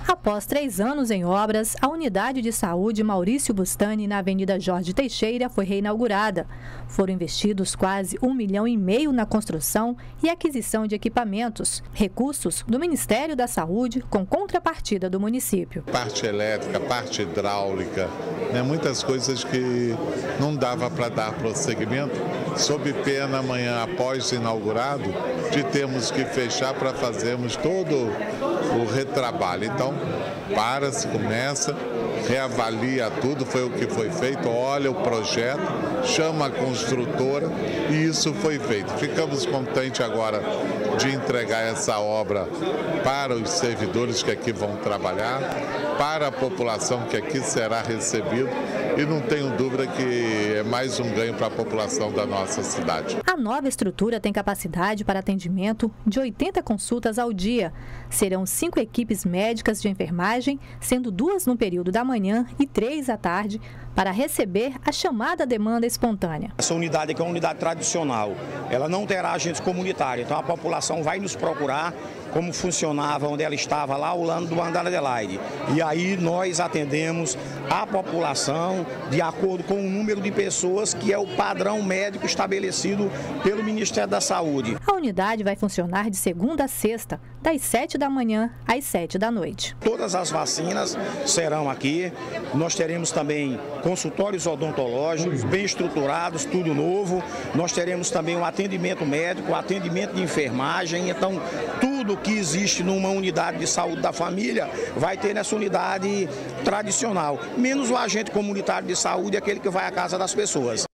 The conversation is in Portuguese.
Após 3 anos em obras, a Unidade de Saúde Maurício Bustani, na Avenida Jorge Teixeira, foi reinaugurada. Foram investidos quase R$1,5 milhão na construção e aquisição de equipamentos, recursos do Ministério da Saúde com contrapartida do município. Parte elétrica, parte hidráulica, muitas coisas que não dava para dar prosseguimento, sob pena amanhã, após inaugurado, de termos que fechar para fazermos todo o retrabalho. Então, para-se, começa, reavalia tudo, foi o que foi feito, olha o projeto, chama a construtora e isso foi feito. Ficamos contentes agora de entregar essa obra para os servidores que aqui vão trabalhar, para a população que aqui será recebida e não tenho dúvida que é mais um ganho para a população da nossa cidade. A nova estrutura tem capacidade para atendimento de 80 consultas ao dia. Serão 5 equipes médicas de enfermagem, sendo 2 no período da manhã e 3 à tarde, para receber a chamada demanda espontânea. Essa unidade aqui é uma unidade tradicional, ela não terá agentes comunitários, então a população vai nos procurar como funcionava, onde ela estava lá ao lado do Andar Adelaide. E aí nós atendemos a população de acordo com o número de pessoas que é o padrão médico estabelecido pelo Ministério da Saúde. A unidade vai funcionar de segunda a sexta, das 7 da manhã às 7 da noite. Todas as vacinas serão aqui, nós teremos também consultórios odontológicos bem estruturados, tudo novo. Nós teremos também o atendimento médico, o atendimento de enfermagem, então tudo que existe numa unidade de saúde da família vai ter nessa unidade tradicional, menos o agente comunitário de saúde, aquele que vai à casa das pessoas.